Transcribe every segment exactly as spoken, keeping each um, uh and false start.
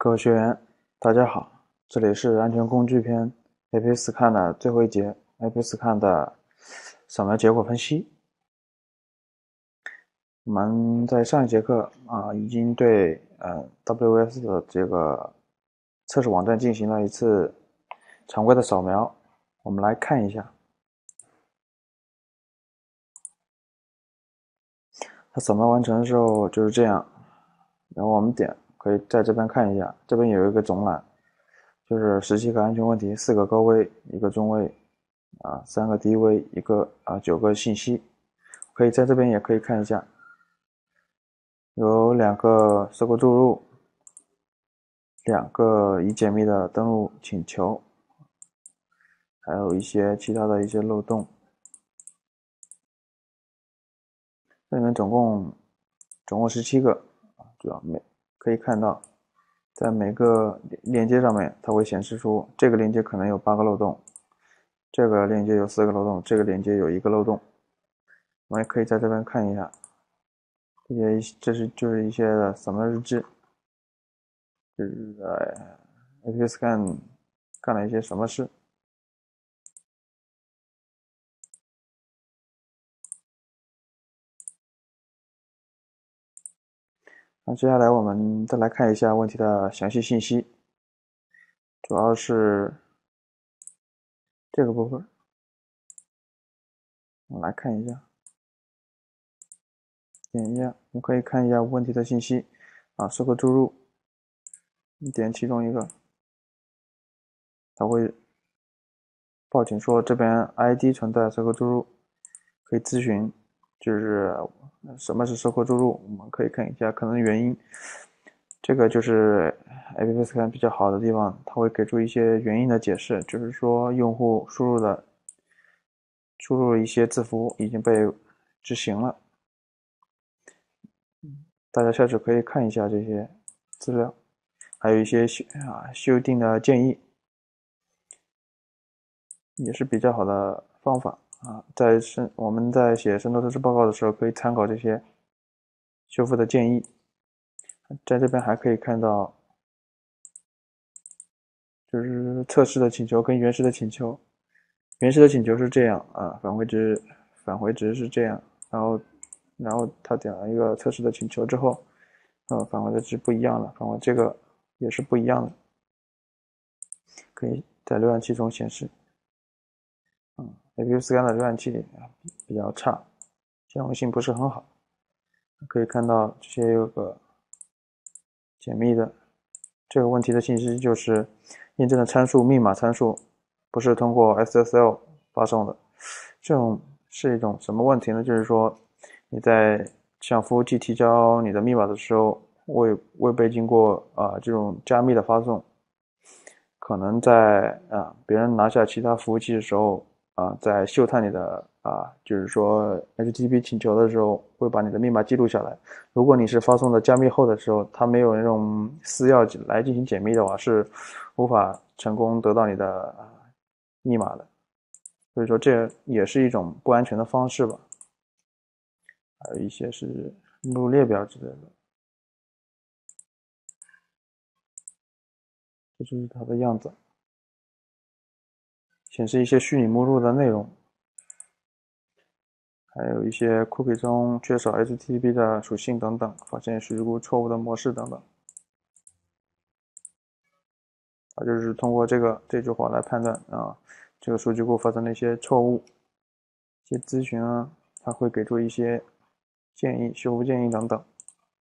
各位学员，大家好，这里是安全工具篇 A P Scan 的最后一节 A P Scan 的扫描结果分析。我们在上一节课啊，已经对呃 W S 的这个测试网站进行了一次常规的扫描，我们来看一下。它扫描完成的时候就是这样，然后我们点可以在这边看一下，这边有一个总览，就是十七个安全问题，四个高危，一个中危，啊，三个低危，一个啊九个信息，可以在这边也可以看一下，有两个搜狗注入，两个已解密的登录请求，还有一些其他的一些漏洞。这里面总共总共十七个，主要每可以看到，在每个链接上面，它会显示出这个链接可能有八个漏洞，这个链接有四个漏洞，这个链接有一个漏洞。我们也可以在这边看一下，这些这是就是一些扫描日志，就是在 A P Scan 干了一些什么事。那接下来我们再来看一下问题的详细信息，主要是这个部分，我们来看一下，点一下，我们可以看一下问题的信息啊，搜狗注入，你点其中一个，它会报警说这边 I D 存在搜狗注入，可以咨询，就是什么是搜狗注入，我们可以看一下可能原因。这个就是 A P Scan 比较好的地方，它会给出一些原因的解释，就是说用户输入的输入了一些字符已经被执行了。大家下次可以看一下这些资料，还有一些修啊修订的建议，也是比较好的方法啊。在深我们在写深度测试报告的时候，可以参考这些修复的建议。在这边还可以看到，就是测试的请求跟原始的请求，原始的请求是这样啊，返回值返回值是这样，然后然后他点了一个测试的请求之后，呃，返回的值不一样了，返回这个也是不一样的，可以在浏览器中显示。嗯 ，A P Scan 的浏览器比较差，兼容性不是很好。可以看到这些有个解密的这个问题的信息，就是验证的参数密码参数不是通过 S S L 发送的。这种是一种什么问题呢？就是说你在向服务器提交你的密码的时候，未未被经过啊、呃、这种加密的发送，可能在啊、呃、别人拿下其他服务器的时候啊、呃，在嗅探你的啊、呃、就是说 H T T P 请求的时候，会把你的密码记录下来。如果你是发送的加密后的时候，它没有那种私钥来进行解密的话，是无法成功得到你的密码的。所以说这也是一种不安全的方式吧。还有一些是目录列表之类的，这就是它的样子，显示一些虚拟目录的内容，还有一些 cookie 中缺少 H T T P 的属性等等，发现数据库错误的模式等等。啊，就是通过这个这句话来判断啊，这个数据库发生了一些错误，一些咨询啊，它会给出一些建议、修复建议等等。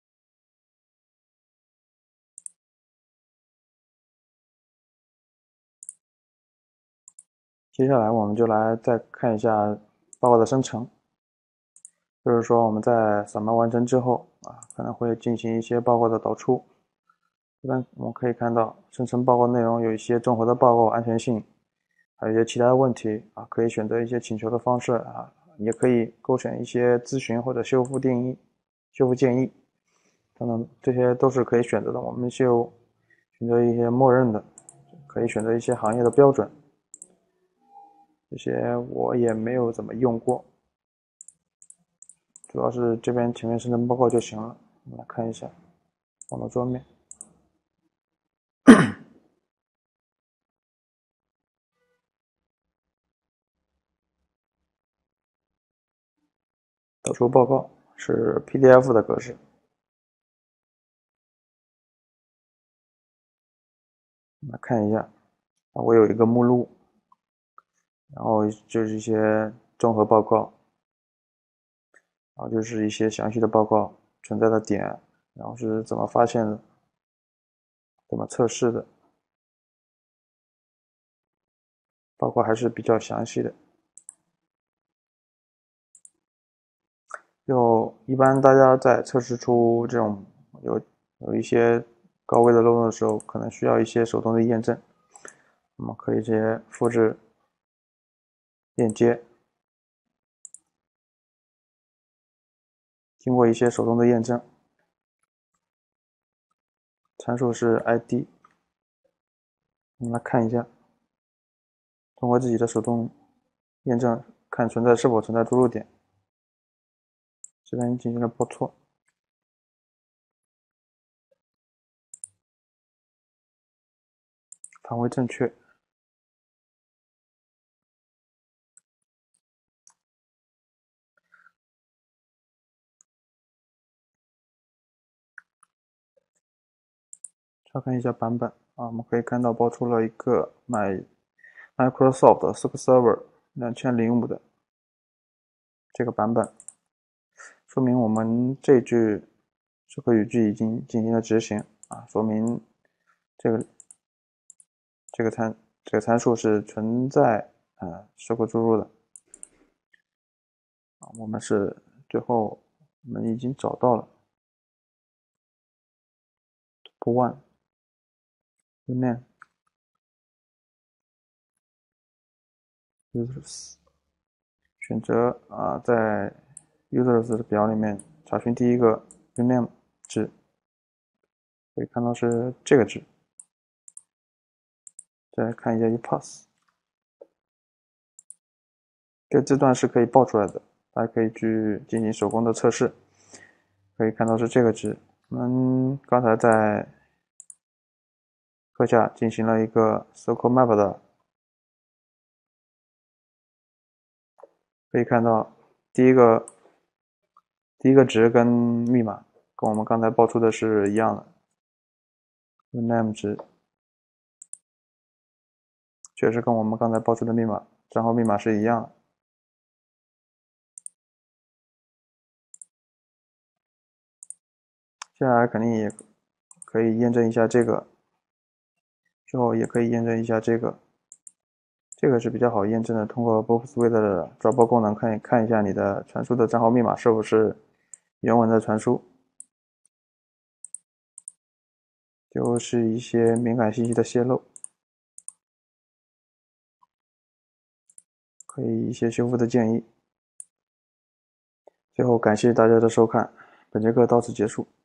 接下来我们就来再看一下报告的生成，就是说我们在扫描完成之后啊，可能会进行一些报告的导出。这边我们可以看到，生成报告内容有一些综合的报告安全性，还有一些其他的问题啊，可以选择一些请求的方式啊，也可以勾选一些咨询或者修复定义、修复建议等等，这些都是可以选择的。我们就选择一些默认的，可以选择一些行业的标准，这些我也没有怎么用过，主要是这边前面生成报告就行了。我们来看一下网络桌面。 导出报告，是 P D F 的格式。来看一下，我有一个目录，然后就是一些综合报告，然后就是一些详细的报告存在的点，然后是怎么发现的，怎么测试的，报告还是比较详细的。就一般大家在测试出这种有有一些高危的漏洞的时候，可能需要一些手动的验证，我们可以直接复制链接，经过一些手动的验证，参数是 I D， 我们来看一下，通过自己的手动验证，看存在是否存在出入点。这边进行了报错，返回正确。查看一下版本啊，我们可以看到报出了一个 My Microsoft S Q L Server 二零零五的这个版本，说明我们这句这个语句已经进行了执行啊，说明这个这个参这个参数是存在呃时刻注入的啊，我们是最后我们已经找到了 Top One Uname Users， 选择啊在 Users 的表里面查询第一个 Uname 值，可以看到是这个值。再来看一下 ePass， 这这段是可以报出来的，大家可以去进行手工的测试。可以看到是这个值，我们刚才在课下进行了一个 Circle Map 的，可以看到第一个第一个值跟密码跟我们刚才报出的是一样的 ，Uname 值确实跟我们刚才报出的密码账号密码是一样的。接下来肯定也可以验证一下这个，之后也可以验证一下这个，这个是比较好验证的。通过 BookSuite 的抓包功能看看一下你的传输的账号密码是不是原文的传输，就是一些敏感信息的泄露，可以一些修复的建议。最后感谢大家的收看，本节课到此结束。